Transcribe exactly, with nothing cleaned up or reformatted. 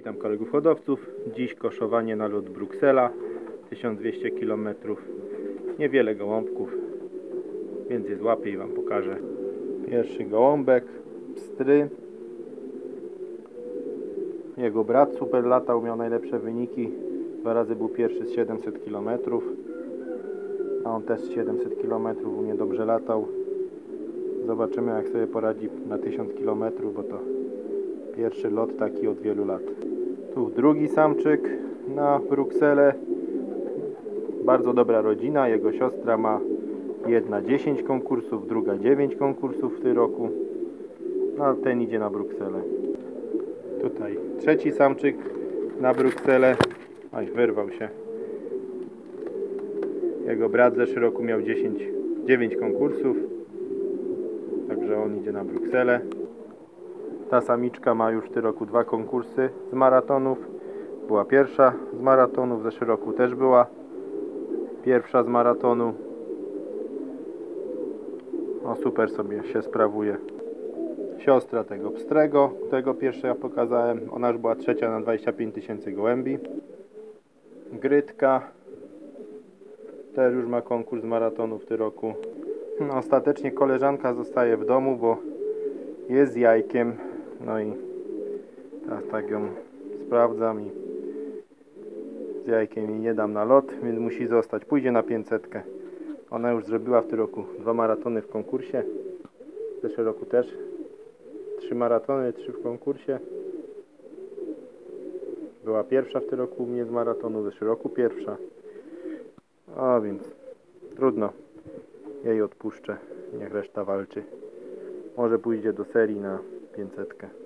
Witam kolegów hodowców. Dziś koszowanie na lot Bruksela, tysiąc dwieście kilometrów. Niewiele gołąbków, więc je złapię i Wam pokażę. Pierwszy gołąbek, pstry. Jego brat super latał, miał najlepsze wyniki. Dwa razy był pierwszy z siedemset kilometrów. A on też z siedemset kilometrów u mnie dobrze latał. Zobaczymy, jak sobie poradzi na tysiąc kilometrów, bo to pierwszy lot taki od wielu lat. Tu drugi samczyk na Brukselę. Bardzo dobra rodzina. Jego siostra ma jedna dziesięć konkursów, druga dziewięć konkursów w tym roku. No ale ten idzie na Brukselę. Tutaj trzeci samczyk na Brukselę. Oj, wyrwał się. Jego brat w zeszłym roku miał dziesięć, dziewięć konkursów. Także on idzie na Brukselę. Ta samiczka ma już w tym roku dwa konkursy z maratonów. Była pierwsza z maratonu, w zeszłym roku też była pierwsza z maratonu. No super sobie się sprawuje. Siostra tego pstrego, tego pierwszego ja pokazałem, ona już była trzecia na dwadzieścia pięć tysięcy gołębi. Grytka też już ma konkurs z maratonu w tym roku. No, ostatecznie koleżanka zostaje w domu, bo jest z jajkiem. No i teraz tak ją sprawdzam i z jajkiem jej nie dam na lot, więc musi zostać. Pójdzie na pięćsetkę. Ona już zrobiła w tym roku dwa maratony w konkursie. W zeszłym roku też trzy maratony, trzy w konkursie. Była pierwsza w tym roku u mnie z maratonu, w zeszłym roku pierwsza. A więc trudno. Jej odpuszczę. Niech reszta walczy. Może pójdzie do serii na pięćsetkę.